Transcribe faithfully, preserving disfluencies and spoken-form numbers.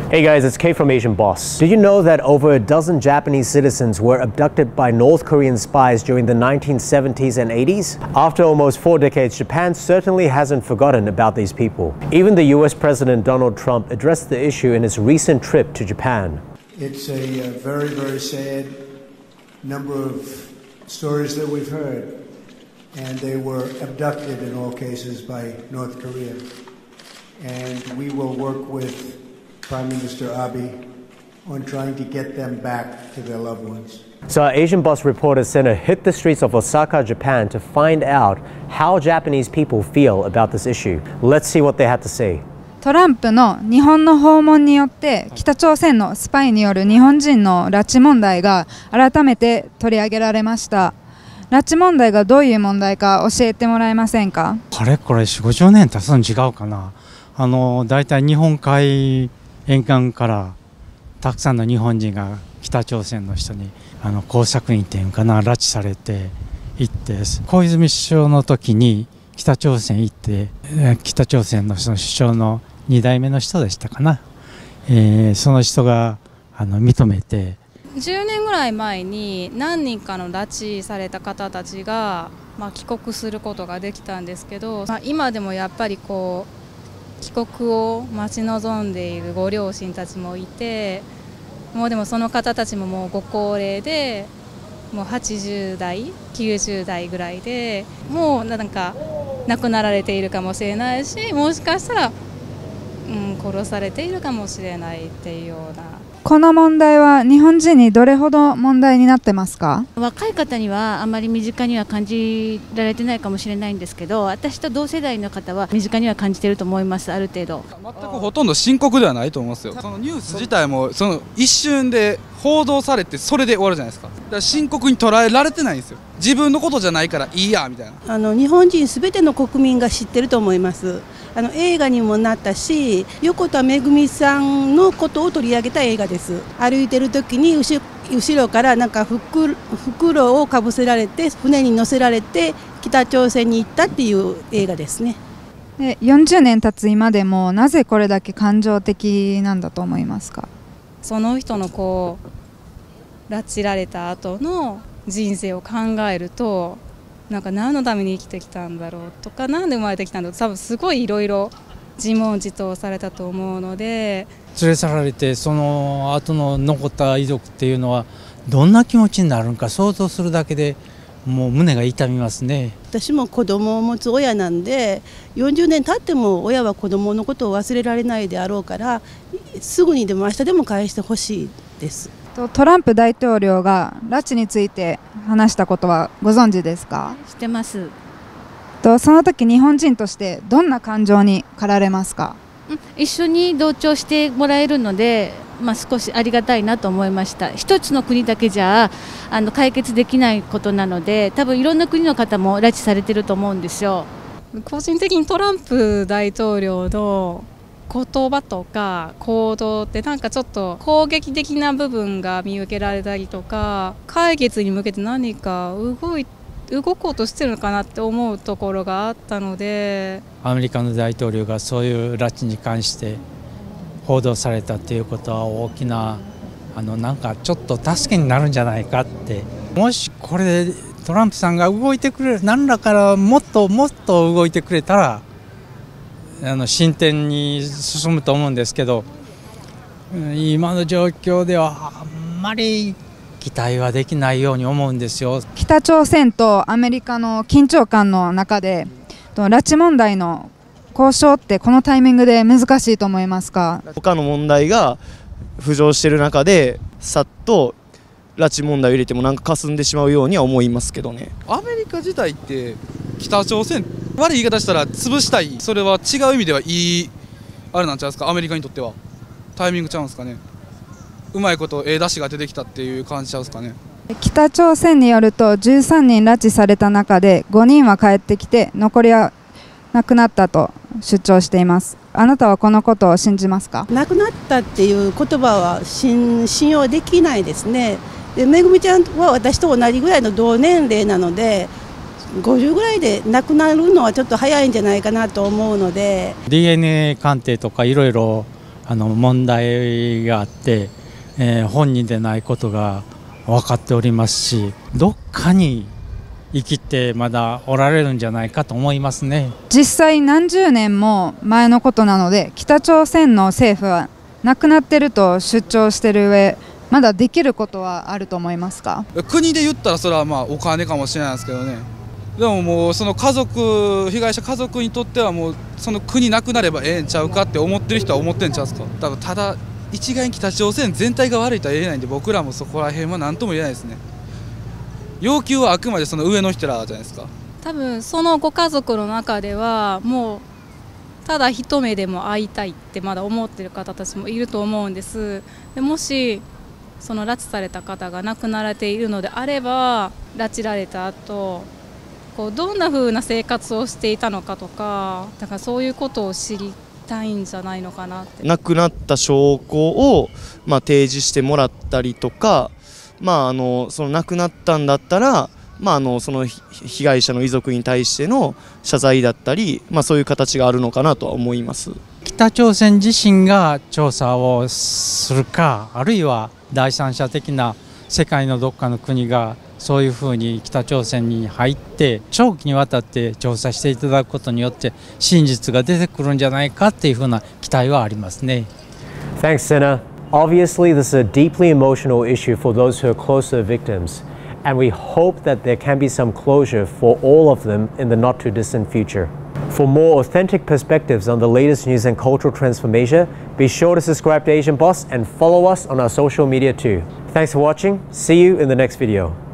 Hey guys, it's Kay from Asian Boss. Did you know that over a dozen Japanese citizens were abducted by North Korean spies during the nineteen seventies and eighties? After almost four decades, Japan certainly hasn't forgotten about these people. Even the U S President Donald Trump addressed the issue in his recent trip to Japan. It's a uh, very, very sad number of stories that we've heard, and they were abducted in all cases by North Korea. And we will work with Prime Minister Abe on trying to get them back to their loved ones. So our Asian Boss reporter Senna hit the streets of Osaka, Japan to find out how Japanese people feel about this issue. Let's see what they had to say. トランプの日本の訪問によって北朝鮮のスパイによる日本人の拉致問題が改めて取り上げられました。拉致問題がどういう問題か教えてもらえませんか？ かれこれよんじゅうごじゅうねん経つの違うかな。あのだいたい日本海沿岸からたくさんの日本人が北朝鮮の人にあの工作員っていうかな拉致されて行って小泉首相の時に北朝鮮行って北朝鮮のその首相のに代目の人でしたかな、えー、その人があの認めてじゅうねんぐらい前に何人かの拉致された方たちが、まあ、帰国することができたんですけど、まあ、今でもやっぱりこう帰国を待ち望んでいるご両親たちもいて、もうでもその方たちももうご高齢でもうはちじゅう代きゅうじゅう代ぐらいでもうなんか亡くなられているかもしれないし、もしかしたら、うん、殺されているかもしれないっていうような。 この問題は日本人にどれほど問題になってますか？ 若い方にはあまり身近には感じられてないかもしれないんですけど、私と同世代の方は身近には感じていると思います。ある程度全くほとんど深刻ではないと思いますよ。そのニュース自体もその一瞬で報道されてそれで終わるじゃないですか。だから深刻に捉えられてないんですよ。自分のことじゃないからいいやみたいな。 あの日本人すべての国民が知ってると思います。あの映画にもなったし、横田めぐみさんのことを取り上げた映画です。歩いてる時に後ろ後ろからなんか袋袋をかぶせられて船に乗せられて北朝鮮に行ったっていう映画ですね。 でよんじゅうねん経つ今でもなぜこれだけ感情的なんだと思いますか？ その人のこう拉致られた後の人生を考えると、なんか何のために生きてきたんだろうとか、何で生まれてきたんだろう、多分すごいいろいろ自問自答されたと思うので、 連れ去られてその後の残った遺族っていうのはどんな気持ちになるのか想像するだけでもう胸が痛みますね。 私も子供を持つ親なんで、よんじゅうねん経っても親は子供のことを忘れられないであろうから、すぐにでも明日でも返してほしいです。 トランプ大統領が拉致について話したことはご存知ですか？ 知ってます。 その時日本人としてどんな感情に駆られますか？ 一緒に同調してもらえるので、まあ、少しありがたいなと思いました。一つの国だけじゃあの解決できないことなので、多分いろんな国の方も拉致されてると思うんですよ。 個人的にトランプ大統領の言葉とか行動ってなんかちょっと攻撃的な部分が見受けられたりとか、解決に向けて何か動い動こうとしてるのかなって思うところがあったので、 アメリカの大統領がそういう拉致に関して報道されたっていうことは大きなあのなんかちょっと助けになるんじゃないかって、もしこれでトランプさんが動いてくれる、何らからもっともっと動いてくれたらあの進展に進むと思うんですけど、今の状況ではあんまり期待はできないように思うんですよ。 北朝鮮とアメリカの緊張感の中で拉致問題の交渉ってこのタイミングで難しいと思いますか？ 他の問題が浮上している中でさっと拉致問題を入れてもなんか霞んでしまうようには思いますけどね。 アメリカ自体って北朝鮮悪い言い方したら潰したい、それは違う意味ではいいあれなんちゃうんですか。アメリカにとってはタイミングちゃうんですかね。うまいことええ出しが出てきたっていう感じちゃうんですかね。 北朝鮮によるとじゅうさんにん拉致された中でごにんは帰ってきて残りは亡くなったと主張しています。あなたはこのことを信じますか？ 亡くなったっていう言葉は信用できないですね。でめぐみちゃんは私と同じぐらいの同年齢なので、ごじゅうぐらいで亡くなるのはちょっと早いんじゃないかなと思うので、 ディーエヌエー 鑑定とかいろいろあの問題があって、えー、本人でないことが分かっておりますし、どっかに生きてまだおられるんじゃないかと思いますね。 実際何十年も前のことなので、北朝鮮の政府は亡くなってると主張してる上、まだできることはあると思いますか？ 国で言ったらそれはまあお金かもしれないですけどね。でももうその家族、被害者家族にとってはもうその国なくなればええんちゃうかって思ってる人は思ってんちゃうんですか。多分ただ一概に北朝鮮全体が悪いとは言えないんで、僕らもそこら辺は何とも言えないですね。要求はあくまでその上の人らじゃないですか。 多分そのご家族の中ではもうただ一目でも会いたいってまだ思ってる方たちもいると思うんです。でもしその拉致された方が亡くなられているのであれば、拉致られた後こうどんな風な生活をしていたのかとか、だからそういうことを知りたいんじゃないのかなって。 亡くなった証拠を、まあ、提示してもらったりとか、まあ、あのその亡くなったんだったら、まあ、あのその被害者の遺族に対しての謝罪だったり、まあ、そういう形があるのかなとは思います。 北朝鮮自身が調査をするか、あるいは第三者的な世界のどっかの国がそういうふうに北朝鮮に入って長期にわたって調査していただくことによって真実が出てくるんじゃないかっていうふうな期待はありますね。 Thanks, Senna. Obviously, this is a deeply emotional issue for those who are close to the victims, and we hope that there can be some closure for all of them in the not too distant future. For more authentic perspectives on the latest news and cultural trends from Asia, be sure to subscribe to Asian Boss and follow us on our social media too. Thanks for watching. See you in the next video.